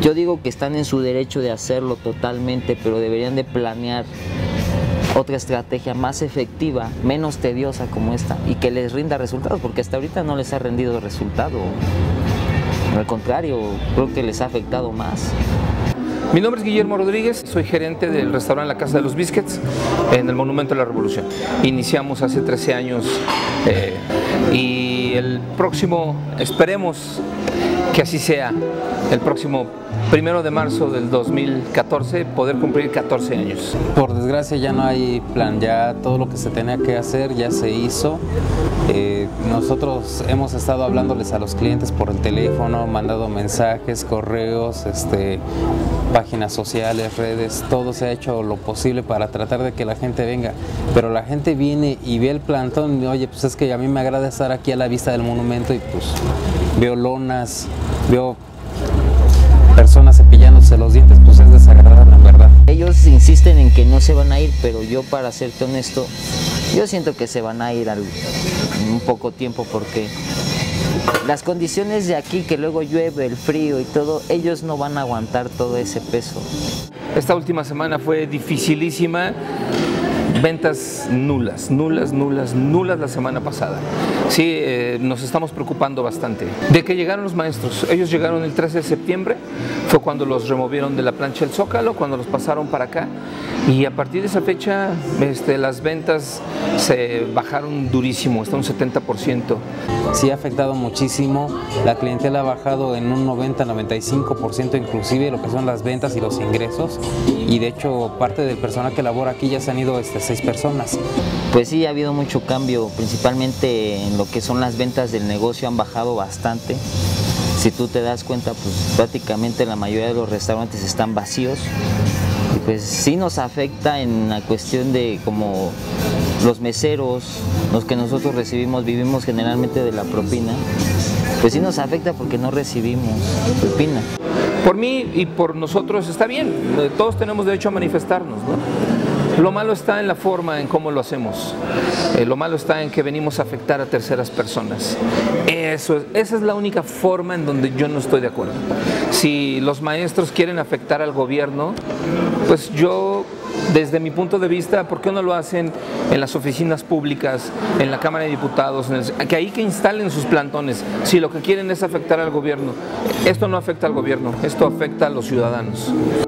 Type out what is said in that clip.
Yo digo que están en su derecho de hacerlo totalmente, pero deberían de planear otra estrategia más efectiva, menos tediosa como esta, y que les rinda resultados, porque hasta ahorita no les ha rendido resultado. Al contrario, creo que les ha afectado más. Mi nombre es Guillermo Rodríguez, soy gerente del restaurante La Casa de los Biscuits en el Monumento de la Revolución. Iniciamos hace 13 años y el próximo, esperemos que así sea, el próximo 1 de marzo del 2014 poder cumplir 14 años. Por desgracia ya no hay plan, ya todo lo que se tenía que hacer ya se hizo. Nosotros hemos estado hablándoles a los clientes por el teléfono, mandado mensajes, correos, páginas sociales, redes, todo se ha hecho lo posible para tratar de que la gente venga, pero la gente viene y ve el plantón y oye, pues es que a mí me agrada estar aquí a la vista del monumento y pues veo lonas, veo personas cepillándose los dientes, pues es desagradable, en verdad. Ellos insisten en que no se van a ir, pero yo, para serte honesto, yo siento que se van a ir en un poco tiempo, porque las condiciones de aquí, que luego llueve, el frío y todo, ellos no van a aguantar todo ese peso. Esta última semana fue dificilísima. Ventas nulas la semana pasada. Sí, nos estamos preocupando bastante. ¿De qué llegaron los maestros? Ellos llegaron el 13 de septiembre, fue cuando los removieron de la plancha del Zócalo, cuando los pasaron para acá, y a partir de esa fecha las ventas se bajaron durísimo, hasta un 70%. Sí ha afectado muchísimo, la clientela ha bajado en un 90-95% inclusive lo que son las ventas y los ingresos, y de hecho parte del personal que labora aquí ya se han ido 6 personas. Pues sí, ha habido mucho cambio, principalmente en lo que son las ventas del negocio, han bajado bastante. Si tú te das cuenta, pues prácticamente la mayoría de los restaurantes están vacíos, y pues sí nos afecta en la cuestión de como los meseros, los que nosotros recibimos, vivimos generalmente de la propina, pues sí nos afecta porque no recibimos propina. Por mí y por nosotros está bien, todos tenemos derecho a manifestarnos, ¿no? Lo malo está en la forma en cómo lo hacemos, lo malo está en que venimos a afectar a terceras personas. Esa es la única forma en donde yo no estoy de acuerdo. Si los maestros quieren afectar al gobierno, pues yo, desde mi punto de vista, ¿por qué no lo hacen en las oficinas públicas, en la Cámara de Diputados, que ahí que instalen sus plantones? Si lo que quieren es afectar al gobierno, esto no afecta al gobierno, esto afecta a los ciudadanos.